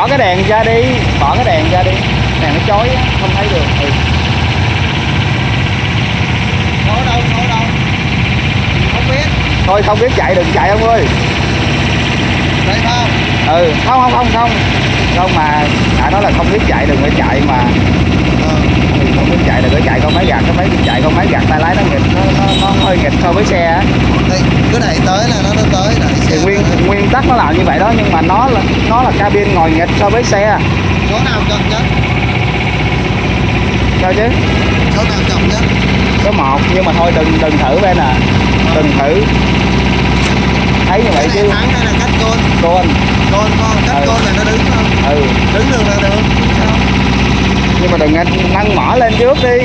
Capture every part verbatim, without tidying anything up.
cái đèn ra đi, bỏ cái đèn ra đi, đèn nó chói không thấy đường. Ừ. Ở đâu, ở đâu? Không biết. Thôi không biết chạy đừng chạy ông ơi. Đây không? Ừ, không không không không. Không mà đã nói là không biết chạy đừng phải chạy mà. Ờ. Ừ, không biết chạy đừng phải chạy con máy gạt, cái máy chạy con máy gạt tay lái nó nghịch, nó, nó, nó hơi nghịch so với xe á. Đây, cứ đẩy tới là nó nó tới, đẩy xe. Thì nguyên tới. nguyên tắc nó làm như vậy đó, nhưng mà nó là nó là cabin ngồi nghịch so với xe. Số nào chậm nhất? Sao chứ? Số nào chậm nhất? Số một, nhưng mà thôi đừng đừng thử bên à. Đừng thử. Thấy như vậy Cái chứ. này thắng hay là cắt côn? Côn. Côn con, cắt Ừ. côn là nó đứng không? Ừ. Đứng được là được. Sao? Nhưng mà đừng nâng mỏ lên trước đi.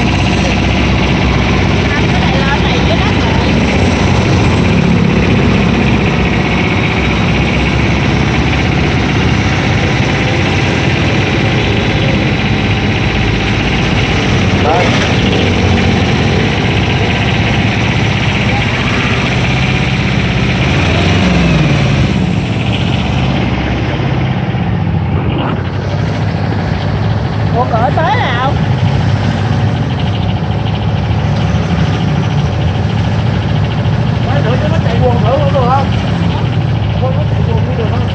Đấy. Ủa cỡ tới nào? Nói thử cho nó chạy buồn thử không được không? Thôi nó chạy buồn cũng được không?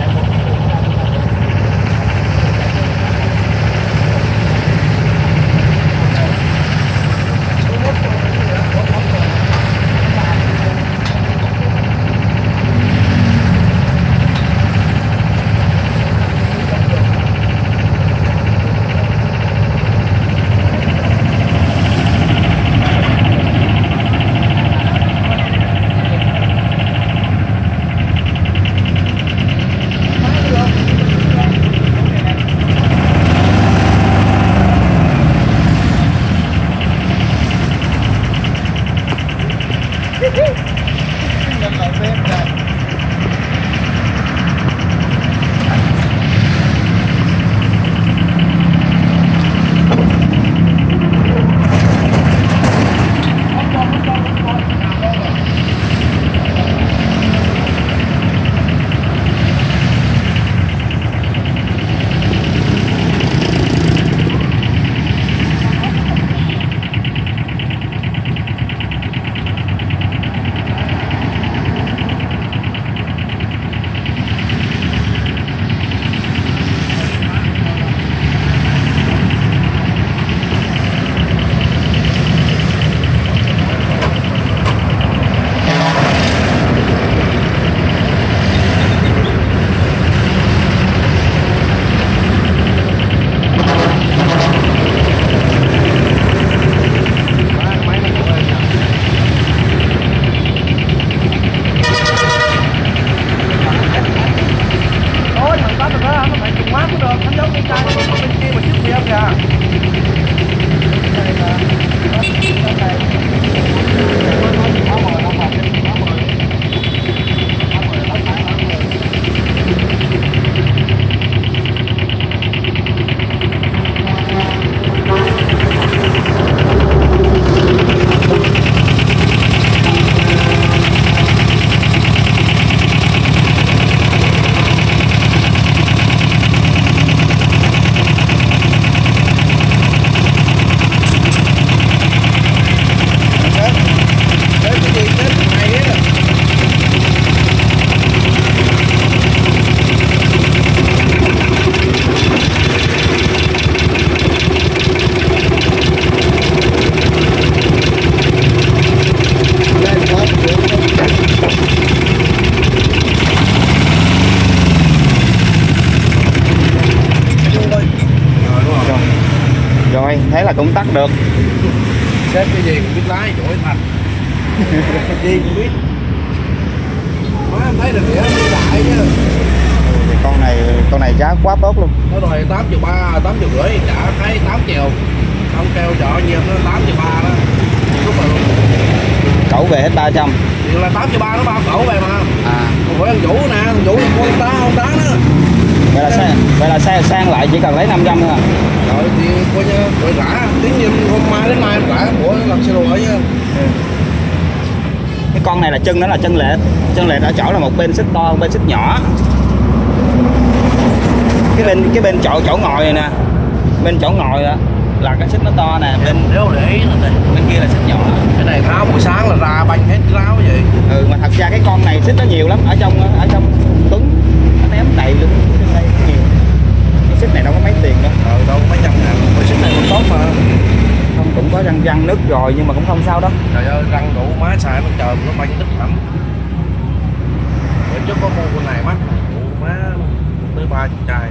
Rồi, thế là cũng tắt được. Sếp cái gì cũng biết lái, chỗ ấy thành. Gì cũng biết. Má em thấy được vậy đi đại chứ. Ừ, con này con này giá quá tốt luôn. Nó đòi tám triệu ba, tám triệu rưỡi, trả thấy tám triệu. Không kêu chợ nhiều nó tám triệu ba đó. Lúc mà Cẩu về hết ba trăm. thì là tám triệu ba nó bao cẩu về mà. À. Không phải thằng chủ nè, thằng chủ con ta không tá nữa. Vậy là sang, vậy là sang, sang lại chỉ cần lấy năm trăm thôi à. Rồi thì coi như rồi trả, tính như hôm mai đến mai em trả của làm xe rồi chứ. Cái con này là chân nó là chân lệch. Chân lệch ở chỗ là một bên xích to, một bên xích nhỏ. cái bên cái bên chỗ chỗ ngồi này nè, bên chỗ ngồi đó là cái xích nó to nè, bên nếu để ý là bên kia là xích nhỏ. cái này tháo buổi sáng là ra banh hết cái áo vậy. Ừ, mà thật ra cái con này xích nó nhiều lắm, ở trong ở trong Tuấn nó ném đầy luôn, trên đây nhiều. Cái xích này đâu có mấy tiền đâu. Ờ, đâu có mấy trăm ngàn, cái xích này cũng tốt mà. Không, cũng có răng răng nứt rồi nhưng mà cũng không sao đâu. Trời ơi, răng đủ má xài nó chờ nó banh đứt lắm. Bữa trước có mua con này mắc đủ má tới ba chục chai.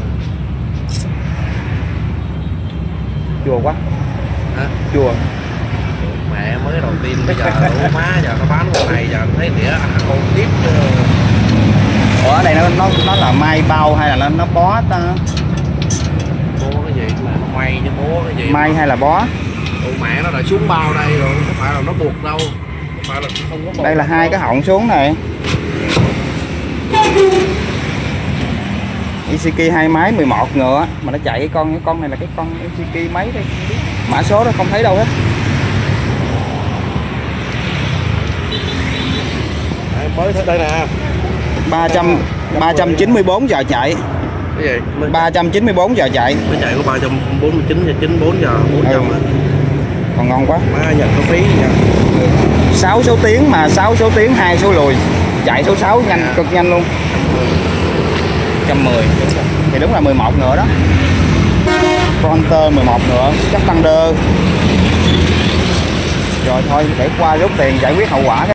Chùa quá. Hả? Chùa. Mẹ mới đầu tiên bây giờ đủ má giờ nó bán con này giờ thấy đĩa ăn con tiếp. Ủa ở đây nó nó nó là mai bao hay là nó nó bó ta? Bố cái gì mà nó may chứ bố cái gì Mai hay là bó? Ủa mẹ nó đã xuống bao đây rồi, không phải là nó buộc đâu, không phải là không có buộc. Đây là hai cái họng xuống này. Isiki hai máy mười một ngựa mà nó chạy cái con cái con này là cái con Isiki mấy đây, mã số nó không thấy đâu hết. Đấy, mới tới đây nè. ba trăm ba trăm chín mươi bốn giờ chạy. Cái gì? ba trăm chín mươi bốn giờ chạy. Mới chạy có ba trăm bốn mươi chín giờ chín mươi bốn giờ bốn trăm Ừ. á. Còn ngon quá. Má nhận có phí gì nha. sáu số tiếng mà sáu số tiếng hai số lùi. Chạy số sáu nhanh cực nhanh luôn. một trăm mười. Thì đúng là mười một ngựa đó. Fronter mười một ngựa, chắc Thunder. Rồi thôi để qua rút tiền giải quyết hậu quả.